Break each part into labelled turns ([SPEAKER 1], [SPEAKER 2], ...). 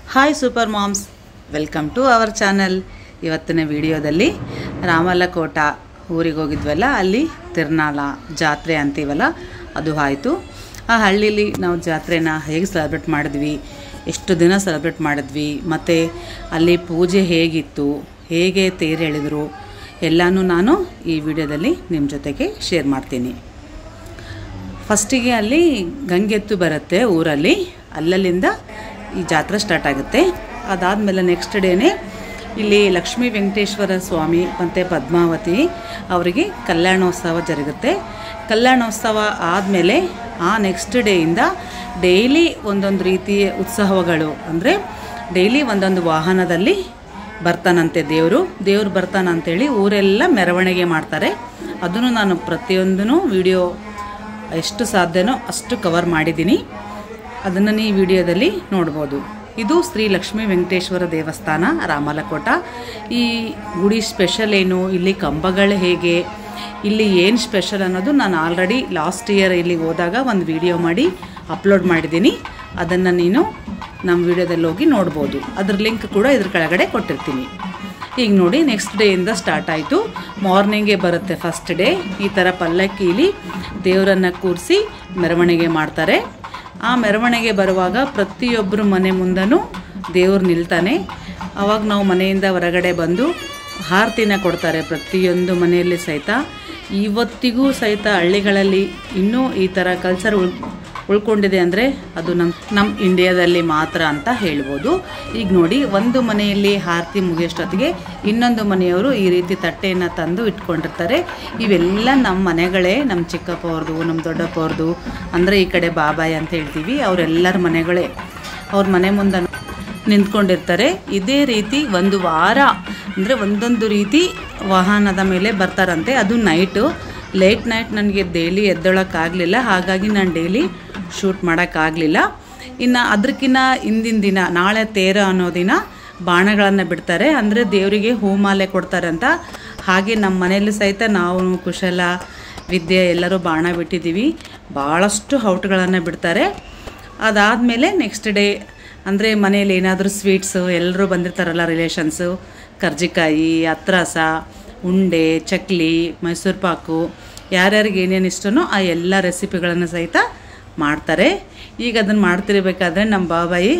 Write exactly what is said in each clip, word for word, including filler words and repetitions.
[SPEAKER 1] Hi super moms, welcome to our channel. ಇವತ್ತಿನ ವಿಡಿಯೋದಲ್ಲಿ ರಾಮಲಕೋಟ ಊರಿಗೆ ಹೋಗಿದ್ವಲ್ಲ, ಅಲ್ಲಿ ತಿರ್ನಾಳ ಜಾತ್ರೆ ಅಂತೀವಲ್ಲ ಅದು ಆಯಿತು. ಆ ಹಳ್ಳಿಲಿ ನಾವು ಜಾತ್ರೆನ ಹೇಗೆ ಸೆಲೆಬ್ರೇಟ್ ಮಾಡಿದ್ವಿ, ಎಷ್ಟು ದಿನ ಸೆಲೆಬ್ರೇಟ್ ಮಾಡಿದ್ವಿ, ಮತ್ತು ಅಲ್ಲಿ ಪೂಜೆ ಹೇಗಿತ್ತು, ಹೇಗೆ ತೇರು ಎಳೆದ್ರು ಎಲ್ಲನೂ ನಾನು ಈ ವಿಡಿಯೋದಲ್ಲಿ ನಿಮ್ಮ ಜೊತೆಗೆ ಶೇರ್ ಮಾಡ್ತೀನಿ. ಫಸ್ಟಿಗೆ ಅಲ್ಲಿ ಗಂಗೆತ್ತು ಬರುತ್ತೆ ಊರಲ್ಲಿ, ಅಲ್ಲಲ್ಲಿಂದ ಈ ಜಾತ್ರೆ ಸ್ಟಾರ್ಟ್ ಆಗುತ್ತೆ. ಅದಾದಮೇಲೆ ನೆಕ್ಸ್ಟ್ ಡೇನೇ ಇಲ್ಲಿ ಲಕ್ಷ್ಮೀ ವೆಂಕಟೇಶ್ವರ ಸ್ವಾಮಿ ಮತ್ತು ಪದ್ಮಾವತಿ ಅವರಿಗೆ ಕಲ್ಯಾಣೋತ್ಸವ ಜರುಗುತ್ತೆ. ಕಲ್ಯಾಣೋತ್ಸವ ಆದಮೇಲೆ ಆ ನೆಕ್ಸ್ಟ್ ಡೇಯಿಂದ ಡೈಲಿ ಒಂದೊಂದು ರೀತಿಯ ಉತ್ಸವಗಳು, ಅಂದರೆ ಡೈಲಿ ಒಂದೊಂದು ವಾಹನದಲ್ಲಿ ಬರ್ತಾನಂತೆ ದೇವರು ದೇವ್ರು ಬರ್ತಾನಂತೇಳಿ ಊರೆಲ್ಲ ಮೆರವಣಿಗೆ ಮಾಡ್ತಾರೆ. ಅದನ್ನು ನಾನು ಪ್ರತಿಯೊಂದೂ ವಿಡಿಯೋ ಎಷ್ಟು ಸಾಧ್ಯನೋ ಅಷ್ಟು ಕವರ್ ಮಾಡಿದ್ದೀನಿ, ಅದನ್ನು ಈ ವಿಡಿಯೋದಲ್ಲಿ ನೋಡ್ಬೋದು. ಇದು ಶ್ರೀ ಲಕ್ಷ್ಮೀ ವೆಂಕಟೇಶ್ವರ ದೇವಸ್ಥಾನ ರಾಮಲಕೋಟ. ಈ ಗುಡಿ ಸ್ಪೆಷಲ್ ಏನು, ಇಲ್ಲಿ ಕಂಬಗಳು ಹೇಗೆ, ಇಲ್ಲಿ ಏನು ಸ್ಪೆಷಲ್ ಅನ್ನೋದು ನಾನು ಆಲ್ರೆಡಿ ಲಾಸ್ಟ್ ಇಯರ್ ಇಲ್ಲಿಗೆ ಹೋದಾಗ ಒಂದು ವಿಡಿಯೋ ಮಾಡಿ ಅಪ್ಲೋಡ್ ಮಾಡಿದ್ದೀನಿ. ಅದನ್ನು ನೀನು ನಮ್ಮ ವಿಡಿಯೋದಲ್ಲಿ ಹೋಗಿ ನೋಡ್ಬೋದು. ಅದ್ರ ಲಿಂಕ್ ಕೂಡ ಇದ್ರ ಕೆಳಗಡೆ ಕೊಟ್ಟಿರ್ತೀನಿ. ಈಗ ನೋಡಿ, ನೆಕ್ಸ್ಟ್ ಡೇಯಿಂದ ಸ್ಟಾರ್ಟ್ ಆಯಿತು. ಮಾರ್ನಿಂಗೇ ಬರುತ್ತೆ ಫಸ್ಟ್ ಡೇ. ಈ ಥರ ಪಲ್ಲಕ್ಕಿಲಿ ದೇವರನ್ನು ಕೂರಿಸಿ ಮೆರವಣಿಗೆ ಮಾಡ್ತಾರೆ. ಆ ಮೆರವಣಿಗೆ ಬರುವಾಗ ಪ್ರತಿಯೊಬ್ಬರು ಮನೆ ಮುಂದೂ ದೇವ್ರು ನಿಲ್ತಾನೆ. ಆವಾಗ ನಾವು ಮನೆಯಿಂದ ಹೊರಗಡೆ ಬಂದು ಆರತಿನ ಕೊಡ್ತಾರೆ ಪ್ರತಿಯೊಂದು ಮನೆಯಲ್ಲಿ ಸಹಿತ. ಇವತ್ತಿಗೂ ಸಹಿತ ಹಳ್ಳಿಗಳಲ್ಲಿ ಇನ್ನೂ ಈ ಥರ ಕಲ್ಚರ್ ಉಳ್ ಉಳ್ಕೊಂಡಿದೆ ಅಂದರೆ ಅದು ನಮ್ಮ ನಮ್ಮ ಇಂಡಿಯಾದಲ್ಲಿ ಮಾತ್ರ ಅಂತ ಹೇಳ್ಬೋದು. ಈಗ ನೋಡಿ, ಒಂದು ಮನೆಯಲ್ಲಿ ಆರತಿ ಮುಗಿಯೋಷ್ಟೊತ್ತಿಗೆ ಇನ್ನೊಂದು ಮನೆಯವರು ಈ ರೀತಿ ತಟ್ಟೆಯನ್ನು ತಂದು ಇಟ್ಕೊಂಡಿರ್ತಾರೆ. ಇವೆಲ್ಲ ನಮ್ಮ ಮನೆಗಳೇ, ನಮ್ಮ ಚಿಕ್ಕಪ್ಪವ್ರದ್ದು, ನಮ್ಮ ದೊಡ್ಡಪ್ಪವ್ರದ್ದು, ಅಂದರೆ ಈ ಕಡೆ ಬಾಬಾಯಿ ಅಂತ ಹೇಳ್ತೀವಿ, ಅವರೆಲ್ಲರ ಮನೆಗಳೇ. ಅವ್ರ ಮನೆ ಮುಂದೆ ನಿಂತ್ಕೊಂಡಿರ್ತಾರೆ. ಇದೇ ರೀತಿ ಒಂದು ವಾರ, ಅಂದರೆ ಒಂದೊಂದು ರೀತಿ ವಾಹನದ ಮೇಲೆ ಬರ್ತಾರಂತೆ. ಅದು ನೈಟು, ಲೇಟ್ ನೈಟ್ ನನಗೆ ಡೈಲಿ ಎದ್ದೊಳಕ್ಕಾಗಲಿಲ್ಲ, ಹಾಗಾಗಿ ನಾನು ಡೈಲಿ ಶೂಟ್ ಮಾಡೋಕ್ಕಾಗಲಿಲ್ಲ. ಇನ್ನು ಅದಕ್ಕಿಂತ ಹಿಂದಿನ ದಿನ, ನಾಳೆ ತೇರ ಅನ್ನೋ ದಿನ ಬಾಣಗಳನ್ನು ಬಿಡ್ತಾರೆ, ಅಂದರೆ ದೇವರಿಗೆ ಹೂಮಾಲೆ ಕೊಡ್ತಾರೆ ಅಂತ. ಹಾಗೆ ನಮ್ಮ ಮನೆಯಲ್ಲಿ ಸಹಿತ ನಾವು ಕುಶಲ ವಿದ್ಯೆ ಎಲ್ಲರೂ ಬಾಣ ಬಿಟ್ಟಿದ್ದೀವಿ. ಭಾಳಷ್ಟು ಔಟ್ಗಳನ್ನು ಬಿಡ್ತಾರೆ. ಅದಾದಮೇಲೆ ನೆಕ್ಸ್ಟ್ ಡೇ ಅಂದರೆ ಮನೇಲಿ ಏನಾದರೂ ಸ್ವೀಟ್ಸು, ಎಲ್ಲರೂ ಬಂದಿರ್ತಾರಲ್ಲ ರಿಲೇಷನ್ಸು, ಕರ್ಜಿಕಾಯಿ, ಅತ್ರಸ, ಉಂಡೆ, ಚಕ್ಲಿ, ಮೈಸೂರು ಪಾಕು, ಯಾರ್ಯಾರಿಗೆ ಏನೇನು ಇಷ್ಟನೋ ಆ ಎಲ್ಲ ರೆಸಿಪಿಗಳನ್ನು ಸಹಿತ ಮಾಡ್ತಾರೆ. ಈಗ ಅದನ್ನು ಮಾಡ್ತಿರ್ಬೇಕಾದ್ರೆ ನಮ್ಮ ಬಾಬಾಯಿ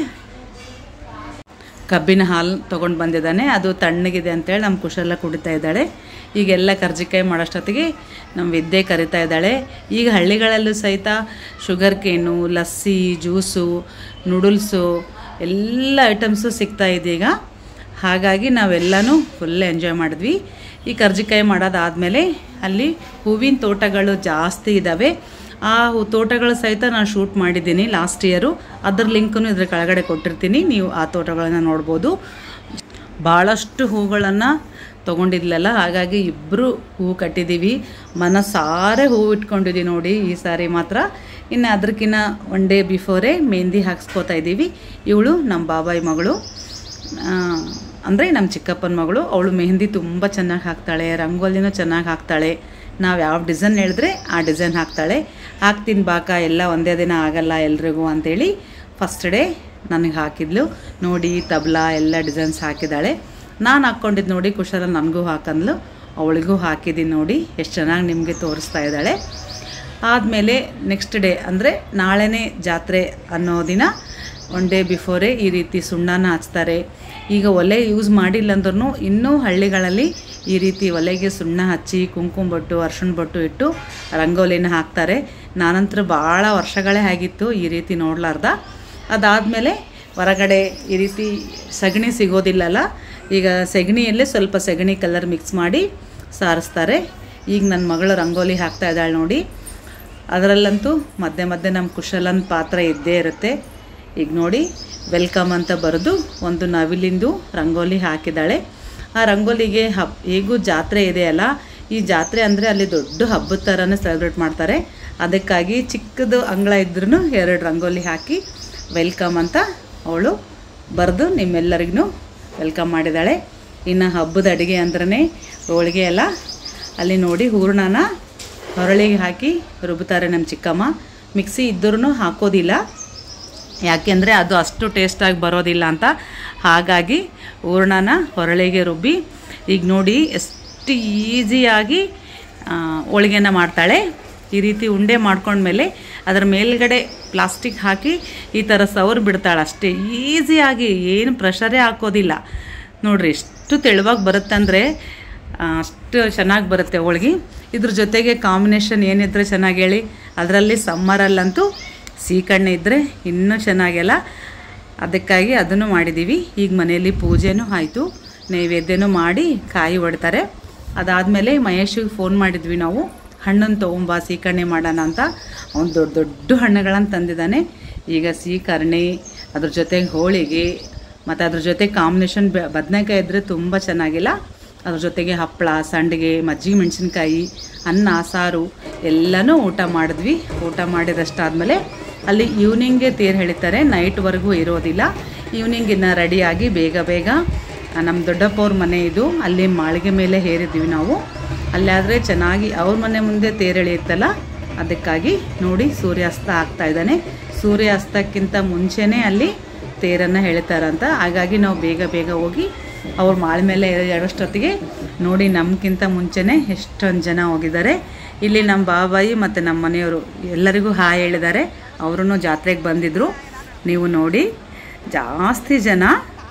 [SPEAKER 1] ಕಬ್ಬಿನ ಹಾಲು ತೊಗೊಂಡು ಬಂದಿದ್ದಾನೆ. ಅದು ತಣ್ಣಗಿದೆ ಅಂತೇಳಿ ನಮ್ಮ ಕುಶಲ ಕುಡಿತಾ ಇದ್ದಾಳೆ. ಈಗೆಲ್ಲ ಕರ್ಜಿಕಾಯಿ ಮಾಡೋಷ್ಟೊತ್ತಿಗೆ ನಮ್ಮ ವಿದ್ಯೆ ಕರಿತಾ ಇದ್ದಾಳೆ. ಈಗ ಹಳ್ಳಿಗಳಲ್ಲೂ ಸಹಿತ sugar cane, lassi, juice, noodles ಎಲ್ಲ ಐಟಮ್ಸು ಸಿಗ್ತಾಯಿದೆ ಈಗ. ಹಾಗಾಗಿ ನಾವೆಲ್ಲನೂ ಫುಲ್ ಎಂಜಾಯ್ ಮಾಡಿದ್ವಿ. ಈ ಕರ್ಜಿಕಾಯಿ ಮಾಡೋದಾದಮೇಲೆ ಅಲ್ಲಿ ಹೂವಿನ ತೋಟಗಳು ಜಾಸ್ತಿ ಇದ್ದಾವೆ. ಆ ತೋಟಗಳು ಸಹಿತ ನಾನು ಶೂಟ್ ಮಾಡಿದ್ದೀನಿ ಲಾಸ್ಟ್ ಇಯರು. ಅದ್ರ ಲಿಂಕನ್ನು ಇದ್ರ ಕೆಳಗಡೆ ಕೊಟ್ಟಿರ್ತೀನಿ, ನೀವು ಆ ತೋಟಗಳನ್ನು ನೋಡ್ಬೋದು. ಭಾಳಷ್ಟು ಹೂಗಳನ್ನು ತೊಗೊಂಡಿದ್ಲಲ್ಲ, ಹಾಗಾಗಿ ಇಬ್ಬರು ಹೂವು ಕಟ್ಟಿದ್ದೀವಿ. ಮನಸಾರೆ ಹೂವು ಇಟ್ಕೊಂಡಿದ್ದೀವಿ ನೋಡಿ ಈ ಸಾರಿ ಮಾತ್ರ. ಇನ್ನು ಅದಕ್ಕಿಂತ ಒನ್ ಡೇ ಬಿಫೋರೇ ಮೆಹಂದಿ ಹಾಕ್ಸ್ಕೋತಾ ಇದ್ದೀವಿ. ಇವಳು ನಮ್ಮ ಬಾಬಾಯಿ ಮಗಳು, ಅಂದರೆ ನಮ್ಮ ಚಿಕ್ಕಪ್ಪನ ಮಗಳು. ಅವಳು ಮೆಹಂದಿ ತುಂಬ ಚೆನ್ನಾಗಿ ಹಾಕ್ತಾಳೆ, ರಂಗೋಲಿನೂ ಚೆನ್ನಾಗಿ ಹಾಕ್ತಾಳೆ. ನಾವು ಯಾವ ಡಿಸೈನ್ ಹೇಳಿದ್ರೆ ಆ ಡಿಸೈನ್ ಹಾಕ್ತಾಳೆ. ಹಾಕ್ತೀನಿ ಬಾಕ, ಎಲ್ಲ ಒಂದೇ ದಿನ ಆಗಲ್ಲ ಎಲ್ರಿಗೂ ಅಂಥೇಳಿ ಫಸ್ಟ್ ಡೇ ನನಗೆ ಹಾಕಿದ್ಲು. ನೋಡಿ, ತಬಲಾ ಎಲ್ಲ ಡಿಸೈನ್ಸ್ ಹಾಕಿದ್ದಾಳೆ. ನಾನು ಹಾಕ್ಕೊಂಡಿದ್ದು ನೋಡಿ, ಕುಶಲ ನನಗೂ ಹಾಕಂದ್ಲು, ಅವಳಿಗೂ ಹಾಕಿದ್ದೀನಿ ನೋಡಿ, ಎಷ್ಟು ಚೆನ್ನಾಗಿ ನಿಮಗೆ ತೋರಿಸ್ತಾ ಇದ್ದಾಳೆ. ಆದಮೇಲೆ ನೆಕ್ಸ್ಟ್ ಡೇ ಅಂದರೆ ನಾಳೆನೇ ಜಾತ್ರೆ ಅನ್ನೋ ದಿನ ಒನ್ ಡೇ ಬಿಫೋರೇ ಈ ರೀತಿ ಸುಣ್ಣನ ಹಚ್ತಾರೆ. ಈಗ ಒಲೆ ಯೂಸ್ ಮಾಡಿಲ್ಲ ಅಂದ್ರೂ ಇನ್ನೂ ಹಳ್ಳಿಗಳಲ್ಲಿ ಈ ರೀತಿ ಒಲೆಗೆ ಸುಣ್ಣ ಹಚ್ಚಿ ಕುಂಕುಮ ಬೊಟ್ಟು, ಅರ್ಶಿಣ ಬೊಟ್ಟು ಇಟ್ಟು ರಂಗೋಲಿನ ಹಾಕ್ತಾರೆ. ನಾನಂತರ ಭಾಳ ವರ್ಷಗಳೇ ಆಗಿತ್ತು ಈ ರೀತಿ ನೋಡಲಾರ್ದ. ಅದಾದಮೇಲೆ ಹೊರಗಡೆ ಈ ರೀತಿ ಸಗಣಿ ಸಿಗೋದಿಲ್ಲಲ್ಲ, ಈಗ ಸಗಣಿಯಲ್ಲೇ ಸ್ವಲ್ಪ ಸಗಣಿ ಕಲರ್ ಮಿಕ್ಸ್ ಮಾಡಿ ಸಾರಿಸ್ತಾರೆ. ಈಗ ನನ್ನ ಮಗಳು ರಂಗೋಲಿ ಹಾಕ್ತಾ ಇದ್ದಾಳೆ ನೋಡಿ. ಅದರಲ್ಲಂತೂ ಮಧ್ಯೆ ಮಧ್ಯೆ ನಮ್ಮ ಕುಶಲನ ಪಾತ್ರ ಇದ್ದೇ ಇರುತ್ತೆ. ಈಗ ನೋಡಿ, ವೆಲ್ಕಮ್ ಅಂತ ಬರೆದು ಒಂದು ನವಿಲಿಂದು ರಂಗೋಲಿ ಹಾಕಿದ್ದಾಳೆ. ಆ ರಂಗೋಲಿಗೆ ಹಬ್ ಹೇಗೂ ಜಾತ್ರೆ ಇದೆಯಲ್ಲ, ಈ ಜಾತ್ರೆ ಅಂದರೆ ಅಲ್ಲಿ ದೊಡ್ಡ ಹಬ್ಬದ ಥರನೇ ಸೆಲೆಬ್ರೇಟ್ ಮಾಡ್ತಾರೆ. ಅದಕ್ಕಾಗಿ ಚಿಕ್ಕದು ಅಂಗಳ ಇದ್ರೂ ಎರಡು ರಂಗೋಲಿ ಹಾಕಿ ವೆಲ್ಕಮ್ ಅಂತ ಅವಳು ಬರೆದು ನಿಮ್ಮೆಲ್ಲರಿಗೂ ವೆಲ್ಕಮ್ ಮಾಡಿದ್ದಾಳೆ. ಇನ್ನು ಹಬ್ಬದ ಅಡುಗೆ ಅಂದ್ರೆ ಹೋಳಿಗೆ ಎಲ್ಲ, ಅಲ್ಲಿ ನೋಡಿ ಹೂರಣನ ಹೊರಳಿಗೆ ಹಾಕಿ ರುಬ್ತಾರೆ ನಮ್ಮ ಚಿಕ್ಕಮ್ಮ. ಮಿಕ್ಸಿ ಇದ್ರೂ ಹಾಕೋದಿಲ್ಲ, ಯಾಕೆಂದರೆ ಅದು ಅಷ್ಟು ಟೇಸ್ಟಾಗಿ ಬರೋದಿಲ್ಲ ಅಂತ. ಹಾಗಾಗಿ ಹೂರಣನ ಹೊರಳಿಗೆ ರುಬ್ಬಿ ಈಗ ನೋಡಿ ಎಷ್ಟು ಈಸಿಯಾಗಿ ಹೋಳಿಗೆನ ಮಾಡ್ತಾಳೆ. ಈ ರೀತಿ ಉಂಡೆ ಮಾಡ್ಕೊಂಡ್ಮೇಲೆ ಅದರ ಮೇಲ್ಗಡೆ ಪ್ಲಾಸ್ಟಿಕ್ ಹಾಕಿ ಈ ಥರ ಸವರ್ ಬಿಡ್ತಾಳೆ ಅಷ್ಟೇ. ಈಸಿಯಾಗಿ ಏನು ಪ್ರೆಷರೇ ಹಾಕೋದಿಲ್ಲ. ನೋಡಿರಿ ಎಷ್ಟು ತೆಳುವಾಗಿ ಬರುತ್ತೆ ಅಂದರೆ ಅಷ್ಟು ಚೆನ್ನಾಗಿ ಬರುತ್ತೆ ಹೋಳ್ಗೆ. ಇದ್ರ ಜೊತೆಗೆ ಕಾಂಬಿನೇಷನ್ ಏನಿದ್ರೆ ಚೆನ್ನಾಗಿ ಹೇಳಿ. ಅದರಲ್ಲಿ ಸಮ್ಮರಲ್ಲಂತೂ ಸೀಕಣ್ಣೆ ಇದ್ದರೆ ಇನ್ನೂ ಚೆನ್ನಾಗೆಲ್ಲ. ಅದಕ್ಕಾಗಿ ಅದನ್ನು ಮಾಡಿದ್ದೀವಿ. ಈಗ ಮನೆಯಲ್ಲಿ ಪೂಜೆನೂ ಆಯಿತು, ನೈವೇದ್ಯನೂ ಮಾಡಿ ಕಾಯಿ ಹೊಡ್ತಾರೆ. ಅದಾದಮೇಲೆ ಮಹೇಶಿಗೆ ಫೋನ್ ಮಾಡಿದ್ವಿ ನಾವು, ಹಣ್ಣನ್ನು ತೊಗೊಂಬ ಸೀಕರಣೆ ಮಾಡೋಣ ಅಂತ. ಅವ್ನು ದೊಡ್ಡ ದೊಡ್ಡ ಹಣ್ಣುಗಳನ್ನು ತಂದಿದ್ದಾನೆ. ಈಗ ಸೀಕರಣೆ ಅದ್ರ ಜೊತೆಗೆ ಹೋಳಿಗೆ ಮತ್ತು ಅದ್ರ ಜೊತೆ ಕಾಂಬಿನೇಷನ್ ಬದನೆಕಾಯಿ ಇದ್ದರೆ ತುಂಬ ಚೆನ್ನಾಗಿಲ್ಲ. ಅದ್ರ ಜೊತೆಗೆ ಹಪ್ಪಳ, ಸಂಡಿಗೆ, ಮಜ್ಜಿಗೆ ಮೆಣಸಿನ್ಕಾಯಿ, ಅನ್ನ, ಸಾರು ಎಲ್ಲನೂ ಊಟ ಮಾಡಿದ್ವಿ. ಊಟ ಮಾಡಿದಷ್ಟಾದಮೇಲೆ ಅಲ್ಲಿ ಈವ್ನಿಂಗ್ಗೆ ತೇರು ಎಳಿತಾರೆ, ನೈಟ್ವರೆಗೂ ಇರೋದಿಲ್ಲ. ಈವ್ನಿಂಗ್ ಇನ್ನು ರೆಡಿಯಾಗಿ ಬೇಗ ಬೇಗ ನಮ್ಮ ದೊಡ್ಡಪ್ಪವ್ರ ಮನೆ ಇದು, ಅಲ್ಲಿ ಮಾಳಿಗೆ ಮೇಲೆ ಹೇರಿದ್ವಿ ನಾವು. ಅಲ್ಲಾದರೆ ಚೆನ್ನಾಗಿ ಅವ್ರ ಮನೆ ಮುಂದೆ ತೇರು ಎಳೆಯುತ್ತಲ್ಲ, ಅದಕ್ಕಾಗಿ ನೋಡಿ ಸೂರ್ಯಾಸ್ತ ಆಗ್ತಾ ಇದ್ದಾನೆ. ಸೂರ್ಯಾಸ್ತಕ್ಕಿಂತ ಮುಂಚೆನೇ ಅಲ್ಲಿ ತೇರನ್ನು ಎಳಿತಾರಂತ. ಹಾಗಾಗಿ ನಾವು ಬೇಗ ಬೇಗ ಹೋಗಿ ಅವ್ರ ಮಾಳ ಮೇಲೆ ಎಳೋಷ್ಟೊತ್ತಿಗೆ ನೋಡಿ ನಮಗಿಂತ ಮುಂಚೆನೇ ಎಷ್ಟೊಂದು ಜನ ಹೋಗಿದ್ದಾರೆ. ಇಲ್ಲಿ ನಮ್ಮ ಬಾಬಾಯಿ ಮತ್ತು ನಮ್ಮ ಮನೆಯವರು ಎಲ್ಲರಿಗೂ ಹಾಯ್ ಹೇಳಿದ್ದಾರೆ. ಅವರೂ ಜಾತ್ರೆಗೆ ಬಂದಿದ್ದರು. ನೀವು ನೋಡಿ ಜಾಸ್ತಿ ಜನ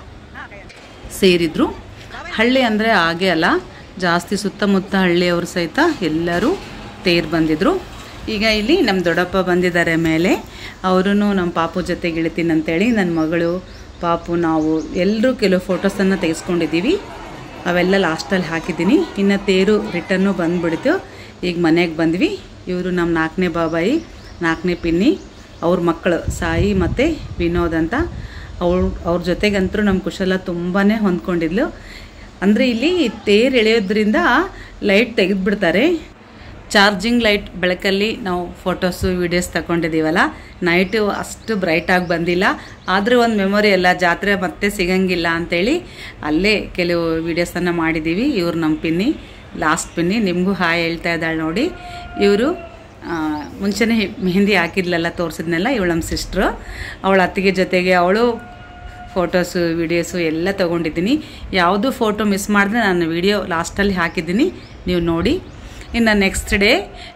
[SPEAKER 1] ಸೇರಿದ್ರು. ಹಳ್ಳಿ ಅಂದರೆ ಹಾಗೆ ಅಲ್ಲ, ಜಾಸ್ತಿ ಸುತ್ತಮುತ್ತ ಹಳ್ಳಿಯವರು ಸಹಿತ ಎಲ್ಲರೂ ತೇರು ಬಂದಿದ್ದರು. ಈಗ ಇಲ್ಲಿ ನಮ್ಮ ದೊಡ್ಡಪ್ಪ ಬಂದಿದ್ದಾರೆ ಮೇಲೆ. ಅವರು ನಮ್ಮ ಪಾಪು ಜೊತೆಗೆ ಇಳಿತೀನಿ ಅಂತೇಳಿ ನನ್ನ ಮಗಳು ಪಾಪು ನಾವು ಎಲ್ಲರೂ ಕೆಲವು ಫೋಟೋಸನ್ನು ತೆಗೆಸ್ಕೊಂಡಿದ್ದೀವಿ. ಅವೆಲ್ಲ ಲಾಸ್ಟಲ್ಲಿ ಹಾಕಿದ್ದೀನಿ. ಇನ್ನು ತೇರು ರಿಟರ್ನು ಬಂದುಬಿಡ್ತು. ಈಗ ಮನೆಗೆ ಬಂದ್ವಿ. ಇವರು ನಮ್ಮ ನಾಲ್ಕನೇ ಬಾಬಾಯಿ, ನಾಲ್ಕನೇ ಪಿನ್ನಿ, ಅವ್ರ ಮಕ್ಕಳು ಸಾಯಿ ಮತ್ತು ವಿನೋದ್ ಅಂತ. ಅವ್ರ ಅವ್ರ ಜೊತೆಗಂತೂ ನಮ್ಮ ಕುಶಲ ತುಂಬಾ ಹೊಂದ್ಕೊಂಡಿದ್ಲು. ಅಂದರೆ ಇಲ್ಲಿ ತೇರು ಎಳೆಯೋದ್ರಿಂದ ಲೈಟ್ ತೆಗೆದುಬಿಡ್ತಾರೆ. ಚಾರ್ಜಿಂಗ್ ಲೈಟ್ ಬೆಳಕಲ್ಲಿ ನಾವು ಫೋಟೋಸು ವೀಡಿಯೋಸ್ ತಗೊಂಡಿದ್ದೀವಲ್ಲ, ನೈಟು ಅಷ್ಟು ಬ್ರೈಟಾಗಿ ಬಂದಿಲ್ಲ. ಆದರೂ ಒಂದು ಮೆಮೊರಿ ಎಲ್ಲ, ಜಾತ್ರೆ ಮತ್ತೆ ಸಿಗಂಗಿಲ್ಲ ಅಂಥೇಳಿ ಅಲ್ಲೇ ಕೆಲವು ವೀಡಿಯೋಸನ್ನು ಮಾಡಿದ್ದೀವಿ. ಇವರು ನಮ್ಮ ಪಿನ್ನಿ, ಲಾಸ್ಟ್ ಪಿನ್ನಿ, ನಿಮಗೂ ಹಾಯ್ ಹೇಳ್ತಾ ಇದ್ದಾಳೆ ನೋಡಿ. ಇವರು ಮುಂಚೆನೇ ಮೆಹಂದಿ ಹಾಕಿದ್ಲೆಲ್ಲ ತೋರಿಸಿದ್ನೆಲ್ಲ ಇವಳು ನಮ್ಮ ಸಿಸ್ಟ್ರು. ಅವಳ ಅತ್ತಿಗೆ ಜೊತೆಗೆ ಅವಳು ಫೋಟೋಸು ವೀಡಿಯೋಸು ಎಲ್ಲ ತೊಗೊಂಡಿದ್ದೀನಿ. ಯಾವುದು ಫೋಟೋ ಮಿಸ್ ಮಾಡಿದ್ರೆ ನಾನು ವೀಡಿಯೋ ಲಾಸ್ಟಲ್ಲಿ ಹಾಕಿದ್ದೀನಿ, ನೀವು ನೋಡಿ. ಇನ್ನು ನೆಕ್ಸ್ಟ್ ಡೇ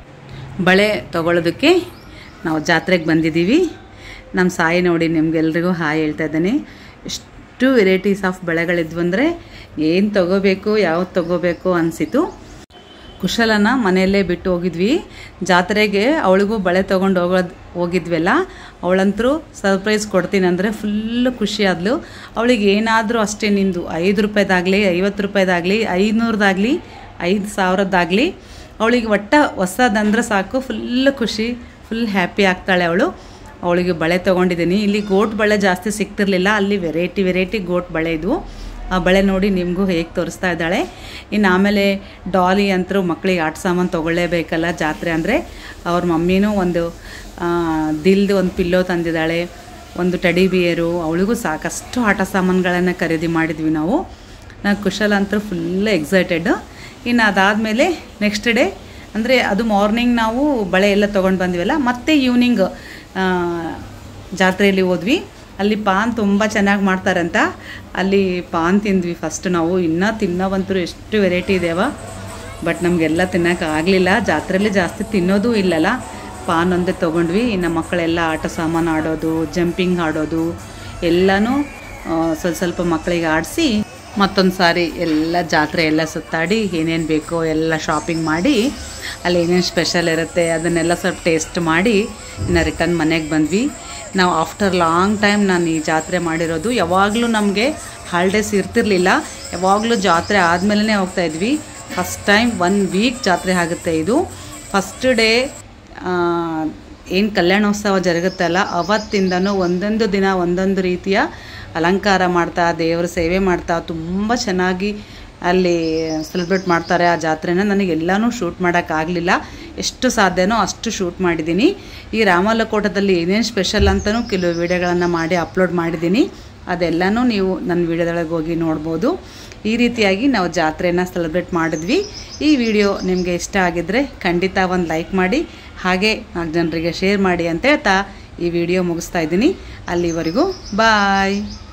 [SPEAKER 1] ಬಳೆ ತೊಗೊಳ್ಳೋದಕ್ಕೆ ನಾವು ಜಾತ್ರೆಗೆ ಬಂದಿದ್ದೀವಿ. ನಮ್ಮ ಸಾಯಿ ನೋಡಿ ನಿಮಗೆಲ್ರಿಗೂ ಹಾಯ್ ಹೇಳ್ತಾ ಇದ್ದಾನೆ. ಎಷ್ಟು ವೆರೈಟೀಸ್ ಆಫ್ ಬಳೆಗಳಿದ್ವು ಅಂದರೆ ಏನು ತೊಗೋಬೇಕು ಯಾವ್ದು ತೊಗೋಬೇಕು ಅನಿಸಿತು. ಕುಶಲನ ಮನೆಯಲ್ಲೇ ಬಿಟ್ಟು ಹೋಗಿದ್ವಿ. ಜಾತ್ರೆಗೆ ಅವಳಿಗೂ ಬಳೆ ತೊಗೊಂಡು ಹೋಗೋದು ಹೋಗಿದ್ವಲ್ಲ, ಅವಳಂತರೂ ಸರ್ಪ್ರೈಸ್ ಕೊಡ್ತೀನಿ ಅಂದರೆ ಫುಲ್ಲು ಖುಷಿ ಆದ್ಲು. ಅವಳಿಗೆ ಏನಾದರೂ ಅಷ್ಟೇ, ನಿಂದು ಐದು ರೂಪಾಯಿದಾಗಲಿ ಐವತ್ತು ರೂಪಾಯಿದಾಗಲಿ ಐನೂರದಾಗಲಿ ಐದು ಸಾವಿರದ್ದಾಗಲಿ ಅವಳಿಗೆ ಒಟ್ಟ ಹೊಸದಂದ್ರೆ ಸಾಕು, ಫುಲ್ಲು ಖುಷಿ, ಫುಲ್ ಹ್ಯಾಪಿ ಆಗ್ತಾಳೆ ಅವಳು. ಅವಳಿಗೆ ಬಳೆ ತೊಗೊಂಡಿದ್ದೀನಿ. ಇಲ್ಲಿ ಗೋಟ್ ಬಳೆ ಜಾಸ್ತಿ ಸಿಗ್ತಿರ್ಲಿಲ್ಲ, ಅಲ್ಲಿ ವೆರೈಟಿ ವೆರೈಟಿ ಗೋಟ್ ಬಳೆ ಇದ್ವು. ಆ ಬಳೆ ನೋಡಿ ನಿಮಗೂ ಹೇಗೆ ತೋರಿಸ್ತಾ ಇದ್ದಾಳೆ. ಇನ್ನು ಆಮೇಲೆ ಡಾಲಿ ಅಂತರೂ ಮಕ್ಕಳಿಗೆ ಆಟ ಸಾಮಾನು ತೊಗೊಳ್ಳೇಬೇಕಲ್ಲ ಜಾತ್ರೆ ಅಂದರೆ. ಅವ್ರ ಮಮ್ಮಿನೂ ಒಂದು ದಿಲ್ದು ಒಂದು ಪಿಲ್ಲೋ ತಂದಿದ್ದಾಳೆ, ಒಂದು ಟಡಿ ಬಿಯರು. ಅವಳಿಗೂ ಸಾಕಷ್ಟು ಆಟ ಸಾಮಾನುಗಳನ್ನು ಖರೀದಿ ಮಾಡಿದ್ವಿ ನಾವು. ನಾನು ಕುಶಲ ಅಂತೂ ಫುಲ್ ಎಕ್ಸೈಟೆಡ್. ಇನ್ನು ಅದಾದಮೇಲೆ ನೆಕ್ಸ್ಟ್ ಡೇ ಅಂದರೆ ಅದು ಮಾರ್ನಿಂಗ್ ನಾವು ಬಳೆ ಎಲ್ಲ ತೊಗೊಂಡು ಬಂದ್ವಲ್ಲ, ಮತ್ತು ಈವ್ನಿಂಗ್ ಜಾತ್ರೆಯಲ್ಲಿ ಹೋದ್ವಿ. ಅಲ್ಲಿ ಪಾನ್ ತುಂಬ ಚೆನ್ನಾಗಿ ಮಾಡ್ತಾರಂತ, ಅಲ್ಲಿ ಪಾನ್ ತಿಂದ್ವಿ ಫಸ್ಟ್ ನಾವು. ಇನ್ನೂ ತಿನ್ನೋವಂತೂ ಎಷ್ಟು ವೆರೈಟಿ ಇದೆಯವ, ಬಟ್ ನಮಗೆಲ್ಲ ತಿನ್ನೋಕೆ ಆಗಲಿಲ್ಲ. ಜಾತ್ರೆಯಲ್ಲಿ ಜಾಸ್ತಿ ತಿನ್ನೋದು ಇಲ್ಲಲ್ಲ, ಪಾನ್ ಒಂದೇ ತೊಗೊಂಡ್ವಿ. ಇನ್ನು ಮಕ್ಕಳೆಲ್ಲ ಆಟ ಸಾಮಾನು ಆಡೋದು, ಜಂಪಿಂಗ್ ಆಡೋದು ಎಲ್ಲನೂ ಸ್ವಲ್ಪ ಸ್ವಲ್ಪ ಮಕ್ಕಳಿಗೆ ಆಡಿಸಿ ಮತ್ತೊಂದು ಸಾರಿ ಎಲ್ಲ ಜಾತ್ರೆ ಎಲ್ಲ ಸುತ್ತಾಡಿ ಏನೇನು ಬೇಕೋ ಎಲ್ಲ ಶಾಪಿಂಗ್ ಮಾಡಿ, ಅಲ್ಲಿ ಏನೇನು ಸ್ಪೆಷಲ್ ಇರುತ್ತೆ ಅದನ್ನೆಲ್ಲ ಸ್ವಲ್ಪ ಟೇಸ್ಟ್ ಮಾಡಿ ಇನ್ನು ರಿಟರ್ನ್ ಮನೆಗೆ ಬಂದ್ವಿ. ನಾವು ಆಫ್ಟರ್ ಲಾಂಗ್ ಟೈಮ್ ನಾನು ಈ ಜಾತ್ರೆ ಮಾಡಿರೋದು. ಯಾವಾಗಲೂ ನಮಗೆ ಹಾಲಿಡೇಸ್ ಇರ್ತಿರ್ಲಿಲ್ಲ, ಯಾವಾಗಲೂ ಜಾತ್ರೆ ಆದಮೇಲೆ ಹೋಗ್ತಾಯಿದ್ವಿ. ಫಸ್ಟ್ ಟೈಮ್ ಒನ್ ವೀಕ್ ಜಾತ್ರೆ ಆಗುತ್ತೆ ಇದು. ಫಸ್ಟ್ ಡೇ ಏನು ಕಲ್ಯಾಣೋತ್ಸವ ಜರುಗುತ್ತಲ್ಲ, ಅವತ್ತಿಂದನೂ ಒಂದೊಂದು ದಿನ ಒಂದೊಂದು ರೀತಿಯ ಅಲಂಕಾರ ಮಾಡ್ತಾ, ದೇವರ ಸೇವೆ ಮಾಡ್ತಾ ತುಂಬ ಚೆನ್ನಾಗಿ ಅಲ್ಲಿ ಸೆಲೆಬ್ರೇಟ್ ಮಾಡ್ತಾರೆ ಆ ಜಾತ್ರೆನ. ನನಗೆಲ್ಲನೂ ಶೂಟ್ ಮಾಡೋಕ್ಕಾಗಲಿಲ್ಲ, ಎಷ್ಟು ಸಾಧ್ಯನೋ ಅಷ್ಟು ಶೂಟ್ ಮಾಡಿದ್ದೀನಿ. ಈ ರಾಮಲಕೋಟದಲ್ಲಿ ಏನೇನು ಸ್ಪೆಷಲ್ ಅಂತಲೂ ಕೆಲವು ವೀಡಿಯೋಗಳನ್ನು ಮಾಡಿ ಅಪ್ಲೋಡ್ ಮಾಡಿದ್ದೀನಿ. ಅದೆಲ್ಲನೂ ನೀವು ನನ್ನ ವೀಡಿಯೋದೊಳಗೆ ಹೋಗಿ ನೋಡ್ಬೋದು. ಈ ರೀತಿಯಾಗಿ ನಾವು ಜಾತ್ರೆನ ಸೆಲೆಬ್ರೇಟ್ ಮಾಡಿದ್ವಿ. ಈ ವಿಡಿಯೋ ನಿಮಗೆ ಇಷ್ಟ ಆಗಿದ್ದರೆ ಖಂಡಿತ ಒಂದು ಲೈಕ್ ಮಾಡಿ, ಹಾಗೆ ನಾಲ್ಕು ಜನರಿಗೆ ಶೇರ್ ಮಾಡಿ ಅಂತ ಹೇಳ್ತಾ ಈ ವಿಡಿಯೋ ಮುಗಿಸ್ತಾ ಇದ್ದೀನಿ. ಅಲ್ಲಿವರೆಗೂ ಬಾಯ್.